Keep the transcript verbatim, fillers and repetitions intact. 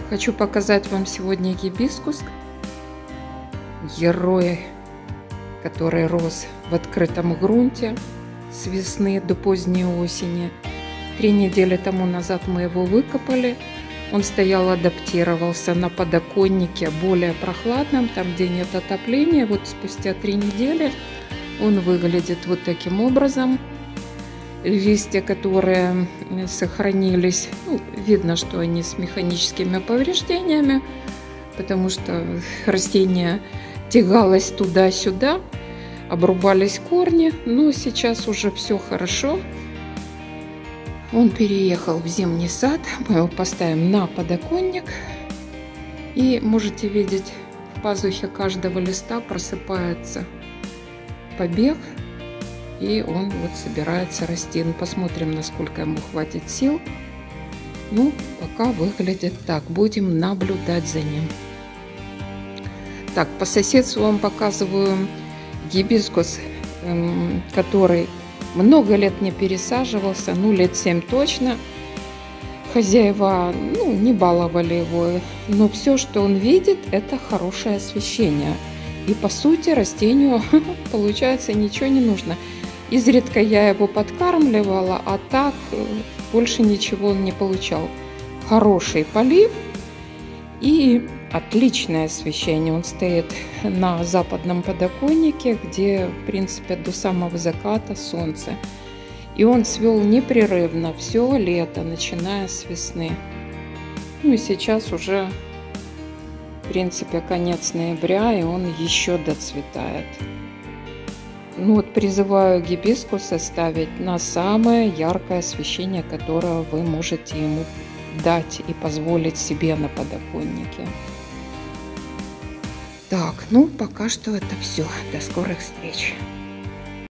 Хочу показать вам сегодня гибискус, герой, который рос в открытом грунте с весны до поздней осени. Три недели тому назад мы его выкопали. Он стоял, адаптировался на подоконнике более прохладном, там где нет отопления. Вот спустя три недели он выглядит вот таким образом. Листья, которые сохранились, ну, видно, что они с механическими повреждениями, потому что растение тягалось туда-сюда, обрубались корни, но сейчас уже все хорошо. Он переехал в зимний сад, мы его поставим на подоконник, и можете видеть, в пазухе каждого листа просыпается побег, и он вот собирается расти. Ну, посмотрим, насколько ему хватит сил. Ну, пока выглядит так. Будем наблюдать за ним. Так, по соседству вам показываю гибискус, который много лет не пересаживался, ну, лет семь точно. Хозяева, ну, не баловали его, но все, что он видит, это хорошее освещение. И по сути растению, получается, ничего не нужно. Изредка я его подкармливала, а так больше ничего он не получал. Хороший полив и отличное освещение. Он стоит на западном подоконнике, где, в принципе, до самого заката солнце. И он цвел непрерывно все лето, начиная с весны. Ну и сейчас уже, в принципе, конец ноября, и он еще доцветает. Ну вот призываю гибискус ставить на самое яркое освещение, которое вы можете ему дать и позволить себе на подоконнике. Так, ну пока что это все. До скорых встреч.